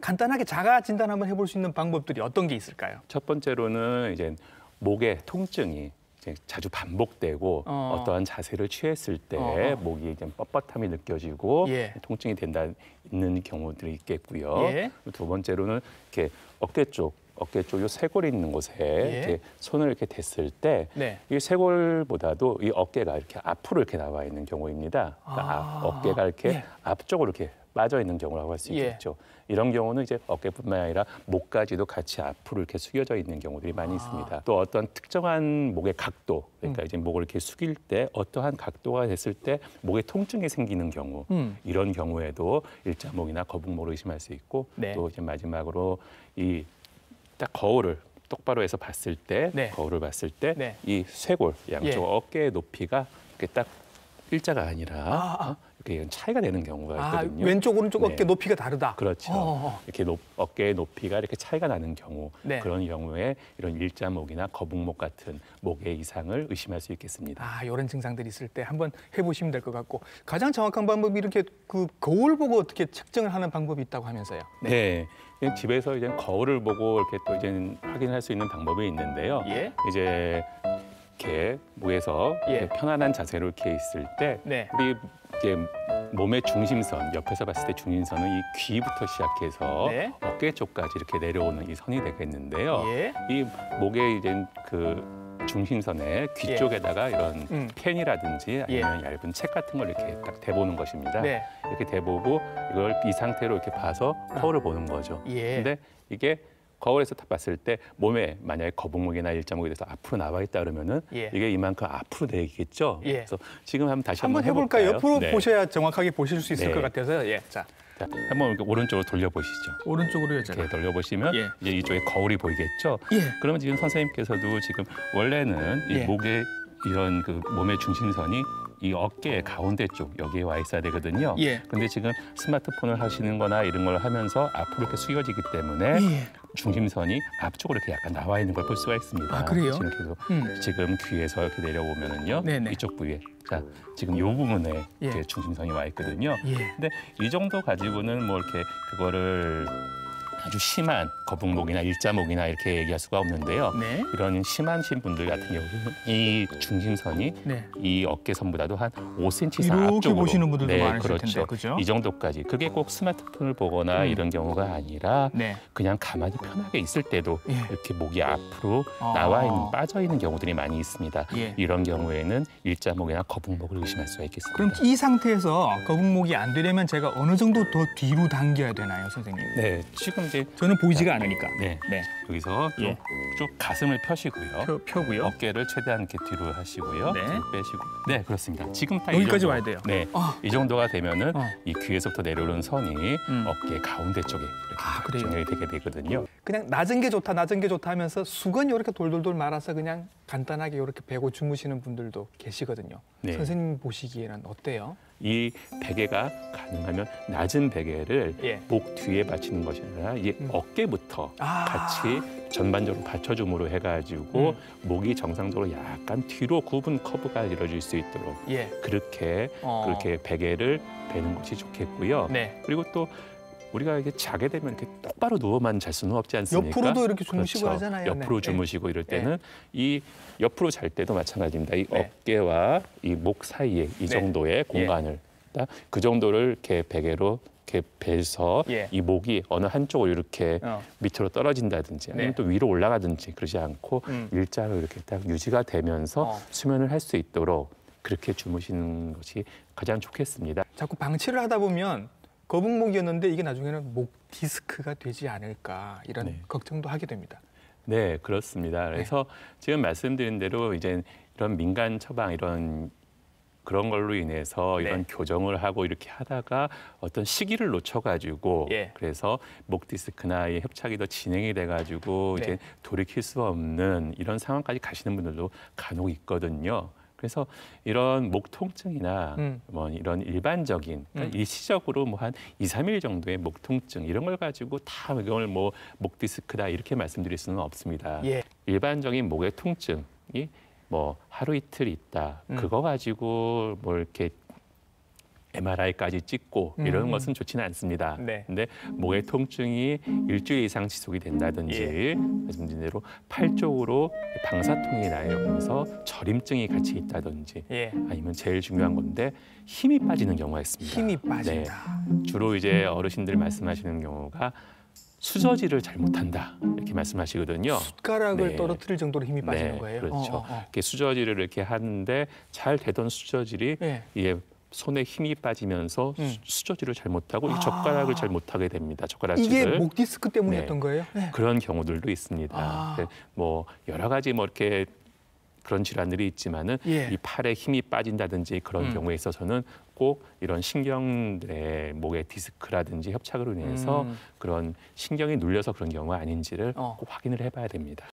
간단하게 자가 진단 한번 해볼 수 있는 방법들이 어떤 게 있을까요? 첫 번째로는 이제 목의 통증이 이제 자주 반복되고 어떠한 자세를 취했을 때 목이 이제 뻣뻣함이 느껴지고 예. 통증이 있는 경우들이 있겠고요. 예. 두 번째로는 이렇게 어깨 쪽 요 쇄골이 있는 곳에 예. 이렇게 손을 이렇게 댔을 때 네. 이 쇄골보다도 이 어깨가 이렇게 앞으로 이렇게 나와 있는 경우입니다. 그러니까 어깨가 이렇게 예. 앞쪽으로 이렇게 빠져 있는 경우라고 할 수 예. 있겠죠. 이런 경우는 이제 어깨뿐만 아니라 목까지도 같이 앞으로 이렇게 숙여져 있는 경우들이 많이 있습니다. 또 어떤 특정한 목의 각도, 그러니까 이제 목을 이렇게 숙일 때 어떠한 각도가 됐을 때 목에 통증이 생기는 경우, 이런 경우에도 일자목이나 거북목을 의심할 수 있고, 네. 또 이제 마지막으로 이 딱 거울을 똑바로 해서 봤을 때, 네. 거울을 봤을 때 네. 이 쇄골 양쪽 예. 어깨의 높이가 이렇게 딱 일자가 아니라 이렇게 차이가 되는 경우가 있거든요. 왼쪽 오른쪽 네. 어깨 높이가 다르다. 그렇죠. 이렇게 어깨의 높이가 이렇게 차이가 나는 경우, 네. 그런 경우에 이런 일자목이나 거북목 같은 목의 이상을 의심할 수 있겠습니다. 이런 증상들이 있을 때 한번 해보시면 될 것 같고, 가장 정확한 방법이 이렇게 그 거울 보고 어떻게 측정을 하는 방법이 있다고 하면서요. 네. 집에서 이제 거울을 보고 이렇게 또 이제 확인할 수 있는 방법이 있는데요. 예. 이제 이렇게 목에서 예. 이렇게 편안한 자세로 이렇게 있을 때 네. 우리 이제 몸의 중심선, 옆에서 봤을 때 중심선은 이 귀부터 시작해서 네. 어깨 쪽까지 이렇게 내려오는 이 선이 되겠는데요. 예. 이 목에 이제 그 중심선에 귀 예. 쪽에다가 이런 펜이라든지 아니면 예. 얇은 책 같은 걸 이렇게 딱 대보는 것입니다. 네. 이렇게 대보고 이걸 이 상태로 이렇게 봐서 거울을 보는 거죠. 예. 근데 이게 거울에서 딱 봤을 때 몸에 만약에 거북목이나 일자목이 돼서 앞으로 나와 있다 그러면은 예. 이게 이만큼 앞으로 되겠죠. 예. 그래서 지금 한번 다시 한번 한번 해볼까요? 해볼까요? 옆으로 네. 보셔야 정확하게 보실 수 있을 네. 것 같아서요. 예. 자, 한번 이렇게 오른쪽으로 돌려보시죠. 오른쪽으로요, 제가. 이렇게 돌려보시면 예. 이제 이쪽에 거울이 보이겠죠. 예. 그러면 지금 선생님께서도 지금 원래는 이 예. 목의 이런 그 몸의 중심선이 이 어깨의 가운데 쪽 여기에 와 있어야 되거든요. 예. 근데 지금 스마트폰을 하시는 거나 이런 걸 하면서 앞으로 이렇게 숙여지기 때문에 예. 중심선이 앞쪽으로 이렇게 약간 나와 있는 걸 볼 수가 있습니다. 그래요? 지금 이렇게 지금 귀에서 이렇게 내려보면은요. 네네. 이쪽 부위에 자, 지금 이 부분에 예. 이렇게 중심선이 와 있거든요. 예. 근데 이 정도 가지고는 뭐 이렇게 그거를 아주 심한 거북목이나 일자목이나 이렇게 얘기할 수가 없는데요. 네. 이런 심하신 분들 같은 경우는 이 중심선이 네. 이 어깨선보다도 한 5cm 이상 이렇게 앞쪽으로 보시는 분들도 많으실 그렇죠. 텐데, 그죠? 이 정도까지. 그게 꼭 스마트폰을 보거나 이런 경우가 아니라 네. 그냥 가만히 편하게 있을 때도 예. 이렇게 목이 앞으로 나와 있는 빠져 있는 경우들이 많이 있습니다. 예. 이런 경우에는 일자목이나 거북목을 의심할 수가 있겠습니다. 그럼 이 상태에서 거북목이 안 되려면 제가 어느 정도 더 뒤로 당겨야 되나요, 선생님? 네, 지금 이제 저는 보이지가 않으니까. 네, 네. 여기서 예. 쭉 가슴을 펴시고요. 펴고요. 어깨를 최대한 이렇게 뒤로 하시고요. 네. 쭉 빼시고. 네, 그렇습니다. 지금 딱 여기까지 이 정도, 와야 돼요. 네, 아. 이 정도가 되면은 어. 이 귀에서부터 내려오는 선이 어깨 가운데 쪽에 이렇게 그래요? 정렬이 되게 되거든요. 그냥 낮은 게 좋다, 낮은 게 좋다 하면서 수건 이렇게 돌돌돌 말아서 그냥 간단하게 이렇게 베고 주무시는 분들도 계시거든요. 네. 선생님 보시기에는 어때요? 이 베개가 가능하면 낮은 베개를 예. 목 뒤에 받치는 것이 아니라 이 어깨부터 아. 같이 전반적으로 받쳐줌으로 해가지고 목이 정상적으로 약간 뒤로 굽은 커브가 이루어질 수 있도록 예. 그렇게 베개를 베는 것이 좋겠고요. 네. 그리고 또 우리가 이렇게 자게 되면 이렇게 똑바로 누워만 잘 수는 없지 않습니까? 옆으로도 이렇게 주무시고 그렇죠. 하잖아요. 옆으로 네. 주무시고 이럴 때는 이 옆으로 잘 때도 마찬가지입니다. 이 네. 어깨와 이 목 사이에 이 정도의 공간을 그 정도를 이렇게 베개로 이렇게 베서 예. 이 목이 어느 한쪽으로 이렇게 밑으로 떨어진다든지 아니면 또 위로 올라가든지 그러지 않고 일자로 이렇게 딱 유지가 되면서 수면을 할 수 있도록 그렇게 주무시는 것이 가장 좋겠습니다. 자꾸 방치를 하다 보면 거북목이었는데 이게 나중에는 목 디스크가 되지 않을까 이런 걱정도 하게 됩니다. 네, 그렇습니다. 그래서 지금 말씀드린 대로 이제 이런 민간 처방 이런 그런 걸로 인해서 이런 교정을 하고 이렇게 하다가 어떤 시기를 놓쳐가지고 그래서 목 디스크나 이 협착이 더 진행이 돼가지고 이제 돌이킬 수 없는 이런 상황까지 가시는 분들도 간혹 있거든요. 그래서 이런 목 통증이나 뭐 이런 일반적인 그러니까 일시적으로 뭐 한 2, 3일 정도의 목 통증 이런 걸 가지고 다 이걸 뭐 목 디스크다 이렇게 말씀드릴 수는 없습니다. 일반적인 목의 통증이 뭐 하루 이틀 있다. 그거 가지고 뭐 이렇게 MRI까지 찍고 이런 것은 좋지는 않습니다. 네. 근데 목의 통증이 일주일 이상 지속이 된다든지 말씀드린 대로 팔 쪽으로 방사통이 나면서 저림증이 같이 있다든지 예. 아니면 제일 중요한 건데 힘이 빠지는 경우가 있습니다. 힘이 빠진다. 주로 이제 어르신들 말씀하시는 경우가 수저질을 잘못한다 이렇게 말씀하시거든요. 숟가락을 네. 떨어뜨릴 정도로 힘이 빠지는 네, 거예요. 그렇죠. 이렇게 수저질을 이렇게 하는데 잘 되던 수저질이 예. 이게 손에 힘이 빠지면서 수저질을 잘못하고 이 아. 젓가락을 잘 못하게 됩니다. 이게 젓가락질을. 목 디스크 때문이었던 네. 거예요? 네. 그런 경우들도 있습니다. 아. 뭐 여러 가지 뭐 이렇게 그런 질환들이 있지만은 예. 이 팔에 힘이 빠진다든지 그런 경우에 있어서는 꼭 이런 신경들의 목의 디스크라든지 협착으로 인해서 그런 신경이 눌려서 그런 경우가 아닌지를 꼭 확인을 해봐야 됩니다.